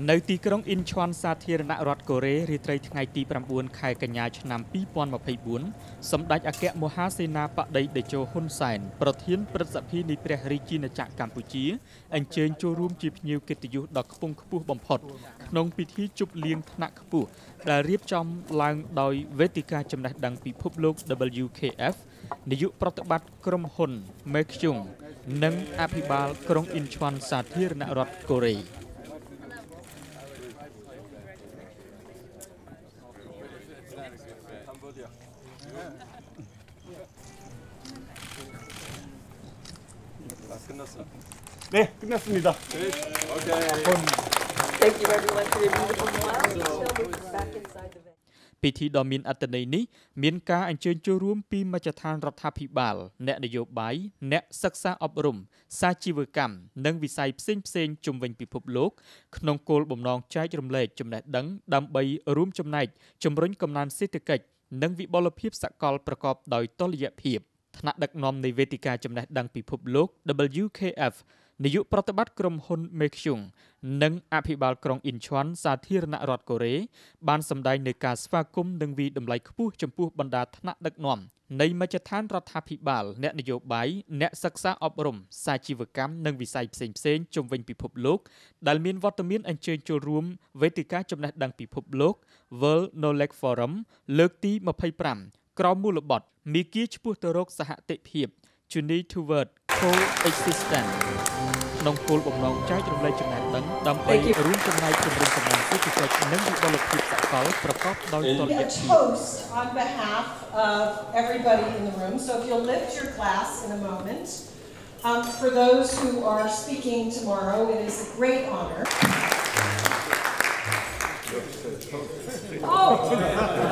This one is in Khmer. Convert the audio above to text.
នៅទីក្រុងអ៊ីនឈွန်សាធារណរដ្ឋកូរ៉េរាត្រីថ្ងៃទី9ខែកញ្ញាឆ្នាំ2024សម្ដេចអគ្គមហាសេនាបតីតេជោហ៊ុនសែនប្រធានព្រឹទ្ធសភានៃព្រះរាជាណាចក្រកម្ពុជាអញ្ជើញចូលរួមជាភ្ញៀវកិត្តិយសដ៏ខ្ពង់ខ្ពស់បំផុតក្នុងពិធីជប់លៀងថ្នាក់ខ្ពស់ដែលរៀបចំឡើងដោយវេទិកាចំណេះដឹងពិភពលោក WKF នាយកប្រតិបត្តិក្រុមហ៊ុន Maekjung និងអភិបាលក្រុងអ៊ីនឈွန်សាធារណរដ្ឋកូរ៉េ 네, 끝났습니다. Thank you everyone for your beautiful smiles. ពិធីដ៏មានអត្ថន័យនេះមានការអញ្ជើញចូលរួមពីមជ្ឈដ្ឋានរដ្ឋាភិបាលអ្នកនយោបាយអ្នកសិក្សាអប់រំសាជីវកម្មនិងវិស័យផ្សេងៗជុំវិញពិភពលោកក្នុងគោលបំណងចែករំលែកចំណេះដឹងដើម្បីរួមចំណែកជំរុញកំណើនសេដ្ឋកិច្ចនិងវិបុលភាពសកលប្រកបដោយតុល្យភាពថ្នាក់ដឹកនាំនៃវេទិកាចំណេះដឹងពិភពលោក WKF នាយកប្រតិបត្តិក្រុមហ៊ុន Maekjung និងអភិបាលក្រុងអ៊ីនឈွန်សាធារណរដ្ឋកូរ៉េបានសម្ដែងនូវការស្វាគមន៍និងវិតម្លៃខ្ពស់ចំពោះបណ្ដាថ្នាក់ដឹកនាំនៃមជ្ឈដ្ឋានរដ្ឋាភិបាលអ្នកនយោបាយអ្នកសិក្សាអប់រំសាជីវកម្មនិងវិស័យផ្សេងៗជុំវិញពិភពលោកដែលមានវត្តមានអញ្ជើញចូលរួមវេទិកាចំណេះដឹងពិភពលោក World Knowledge Forum លើកទី25ក្រោមមូលបទមាគ៌ាឆ្ពោះទៅរកសហតិភាព Journey Toward Co-existence ក្នុងគោលបំណងចែករំលែកចំណេះដឹងដើម្បីរួមចំណែកជំរុញកំណើនសេដ្ឋកិច្ចនិងវិបុលភាពសកលប្រកបដោយតុល្យភាព Toast on behalf of everybody in the room. So if you'll lift your glass in a moment. For those who are speaking tomorrow, it is a great honor. Oh.